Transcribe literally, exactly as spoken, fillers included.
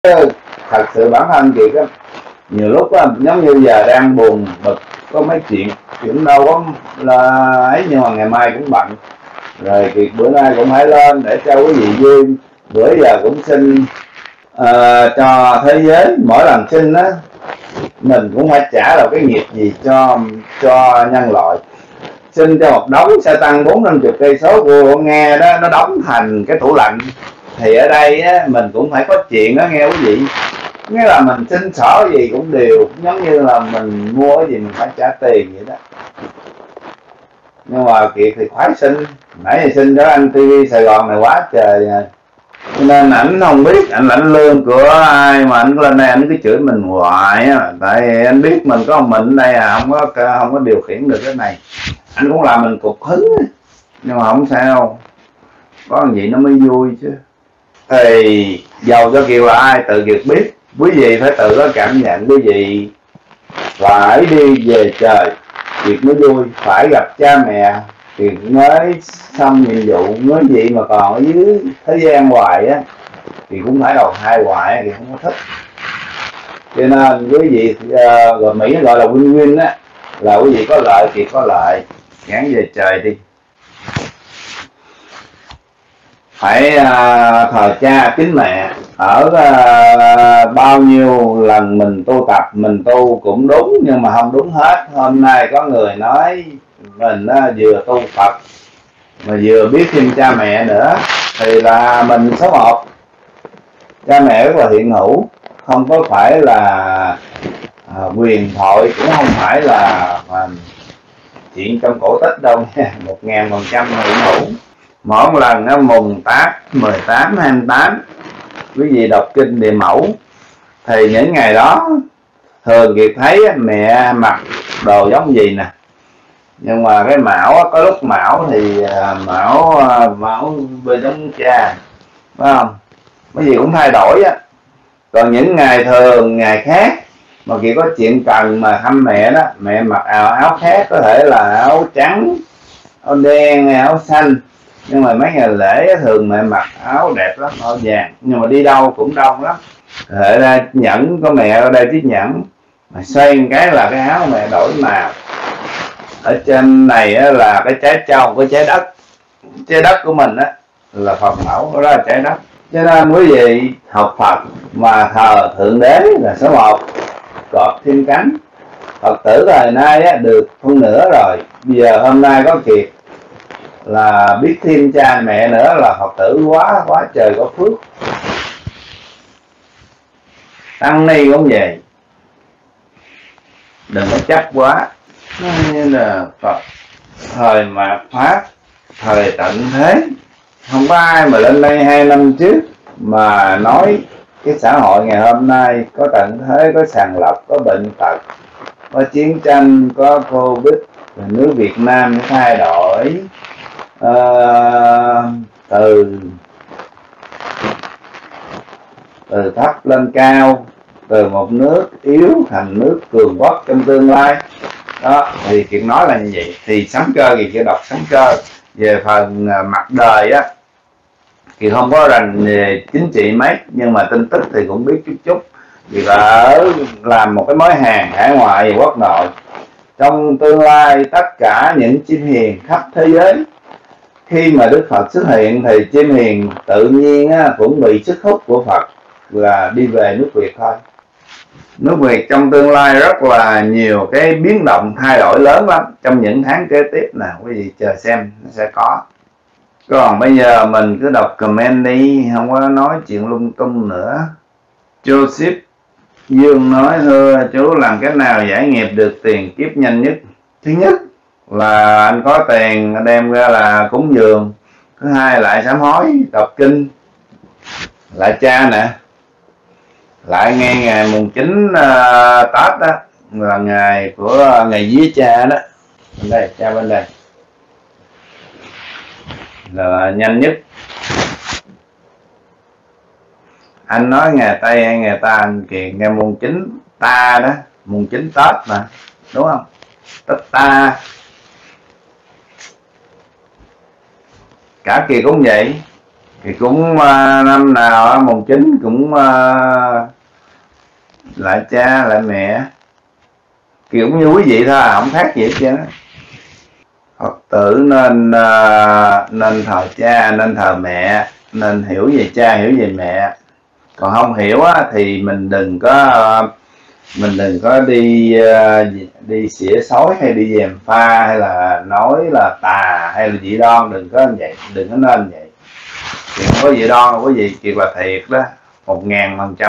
Thật sự bản thân Kiệt á, nhiều lúc á, giống như giờ đang buồn bực có mấy chuyện cũng đâu có là ấy, nhưng mà ngày mai cũng bận rồi. Kiệt bữa nay cũng phải lên để cho quý vị vui. Bữa giờ cũng xin uh, cho thế giới, mỗi lần xin á mình cũng phải trả lại cái nghiệp gì cho cho nhân loại. Xin cho một đống xe tăng bốn năm chục cây số của Nga đó, nó đóng thành cái tủ lạnh, thì ở đây á, mình cũng phải có chuyện đó nghe quý vị. Nghĩa là mình xin xỏ gì cũng đều giống như là mình mua cái gì mình phải trả tiền vậy đó. Nhưng mà Kiệt thì khoái xin, nãy giờ xin cho anh ti vi Sài Gòn này quá trời, cho nên ảnh không biết ảnh lãnh lương của ai mà ảnh lên đây ảnh cứ chửi mình hoài á. Tại anh biết mình có một mình đây à, không có không có điều khiển được cái này. Anh cũng làm mình cục hứng, nhưng mà không sao, có gì nó mới vui chứ. Thì giàu cho Kiều là ai tự Kiệt biết, quý vị phải tự có cảm nhận. Quý vị phải đi về trời Kiệt mới vui, phải gặp cha mẹ Kiệt mới xong nhiệm vụ. Nói gì mà còn ở dưới thế gian hoài á thì cũng phải đầu thai hoài thì không có thích. Cho nên quý vị uh, rồi Mỹ gọi là win win á, là quý vị có lợi Kiệt có lợi, gán về trời đi. Phải uh, thờ cha kính mẹ. Ở uh, bao nhiêu lần mình tu tập, mình tu cũng đúng nhưng mà không đúng hết. Hôm nay có người nói mình uh, vừa tu Phật mà vừa biết thêm cha mẹ nữa, thì là mình số một. Cha mẹ rất là hiện hữu, không có phải là uh, quyền thoại, cũng không phải là uh, chuyện trong cổ tích đâu nha. Một ngàn phần trăm hiện hữu. Mỗi lần á, mùng tám, mười tám, hai mươi tám quý vị đọc kinh Địa Mẫu thì những ngày đó thường Kiệt thấy mẹ mặc đồ giống gì nè, nhưng mà cái mão có lúc mão thì mão mão bên giống cha, phải không? Cái gì cũng thay đổi á. Còn những ngày thường, ngày khác mà Kiệt có chuyện cần mà thăm mẹ đó, mẹ mặc áo áo khác, có thể là áo trắng, áo đen, áo xanh. Nhưng mà mấy ngày lễ thường mẹ mặc áo đẹp lắm, áo vàng, nhưng mà đi đâu cũng đông lắm. Hệ ra nhẫn có mẹ ở đây chiếc nhẫn mà xoay một cái là cái áo mẹ đổi màu. Ở trên này á, là cái trái châu, cái trái đất, trái đất của mình á là Phật mẫu, đó là trái đất. Cho nên quý vị học Phật mà thờ Thượng Đế là số một, cọp thêm cánh. Phật tử thời nay á, được phân nửa rồi. Bây giờ hôm nay có Kiệt là biết thêm cha mẹ nữa là Phật tử quá quá trời có phước. Tăng ni cũng vậy, đừng có chấp quá. Như là Phật thời mạt Pháp, thời tận thế, không có ai mà lên đây hai năm trước mà nói cái xã hội ngày hôm nay có tận thế, có sàng lọc, có bệnh tật, có chiến tranh, có Covid, rồi nước Việt Nam nó thay đổi uh, từ từ thấp lên cao, từ một nước yếu thành nước cường quốc trong tương lai đó. Thì Kiệt nói là như vậy. Thì Sấm Cơ thì Kiệt đọc Sấm Cơ. Về phần mặt đời á Kiệt không có rành về chính trị mấy, nhưng mà tin tức thì cũng biết chút chút. Kiệt ở làm một cái mối hàng hải ngoại và quốc nội. Trong tương lai tất cả những chim hiền khắp thế giới, khi mà Đức Phật xuất hiện thì chim hiền tự nhiên á, cũng bị sức hút của Phật là đi về nước Việt thôi. Nước Việt trong tương lai rất là nhiều cái biến động thay đổi lớn lắm trong những tháng kế tiếp nè, quý vị chờ xem nó sẽ có. Còn bây giờ mình cứ đọc comment đi, không có nói chuyện lung tung nữa. Joseph Dương nói thưa chú, làm cách nào giải nghiệp được tiền kiếp nhanh nhất? Thứ nhất là anh có tiền đem ra là cúng dường. Thứ hai lại sám hối, đọc kinh, lại cha nè. Lại nghe ngày mùng chín uh, Tết đó là ngày của ngày vía cha đó. Bên đây, cha bên đây là nhanh nhất. Anh nói ngày Tây hay ngày ta, anh Kiệt ngày mùng chín ta đó, mùng chín Tết mà, đúng không? Tết ta. Cả Kiệt cũng vậy. Thì cũng uh, năm nào mùng chín cũng uh, lại cha lại mẹ, kiểu cũng như quý vị thôi, không khác gì hết trơn á. Phật tử nên uh, nên thờ cha, nên thờ mẹ, nên hiểu về cha, hiểu về mẹ. Còn không hiểu á, thì mình đừng có uh, mình đừng có đi uh, đi xỉa xói hay đi gièm pha hay là nói là tà hay là dị đoan, đừng có vậy, đừng có nên vậy. Chuyện không có dị đoan, quý vị, chuyện là thiệt đó, một ngàn phần trăm